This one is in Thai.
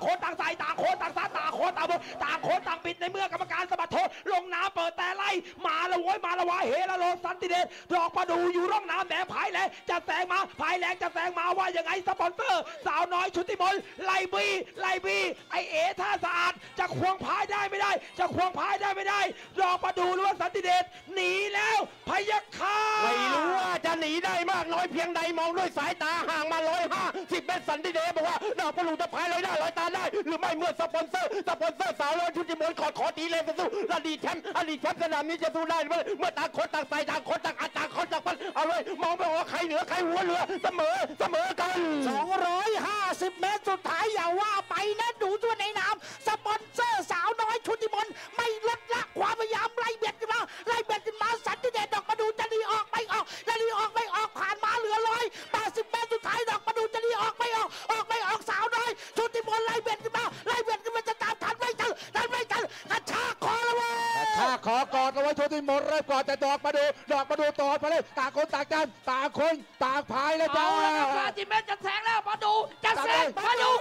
คนต่างใส่ต่างคนต่างซัดต่างคนต่างต่างคนต่างปิดในเมื่อกรรมการสะบัดโทลงน้ำเปิดแต่ไล่มาละโว้ยมาละวะเฮละโลสันติเดชดอกประดูอยู่ร่องน้ำแหนภายแรงจะแซงมาภายแรงจะแซงมาว่ายังไงสปอนเซอร์สาวน้อยชุติมนไล่บีไอเอท่าสะอาดจะควงพายได้ไม่ได้จะควงพายได้ไม่ได้ดอกประดูหรือว่าสันติเดชหนีแล้วพยัคฆ์ไม่รู้ว่าจะหนีได้มากน้อยเพียงใดมองด้วยสายตาห่างมา150 เมตรสันติเดชบอกว่าดอกประดูจะพายลอยหน้าลอยตาได้หรือไม่เมื่อสปอนเซอร์สาวน้อยชุติมนขอตีเลยสู้อดีตแชมป์สนามนี้จะสู้ได้เมื่อต่างคนต่างใส่ต่างคนต่างอัดต่างคนต่างพันเอาเลยมองไปว่าใครเหนือใครหัวเรือเสมอกัน 250 เมตรสุดท้ายอย่าว่าไปนะดูตัวในน้ำสปอนเซอร์สาวน้อยชุติมนไม่ลดละความพยายามไล่เบียดกันมาสันติเดชดอกประดูจะหนีออกไม่ออกผ่านมาเหลือ180 เมตรสุดท้ายดอกประดูจะหนีออกไม่ออกสาวน้อยชุติมนไล่เบียดกันมาจะตามทันไม่ทันกระชากคอแล้วเว้ยถ้าขอกอดเอาไว้ชุติมนเริ่มก่อนแต่ดอกมาดูต่อไปเลยต่างคนต่างกันต่างคนต่างพายแล้วจ้า 50 เมตรจะแซงแล้วมาดูจะแซงมาดู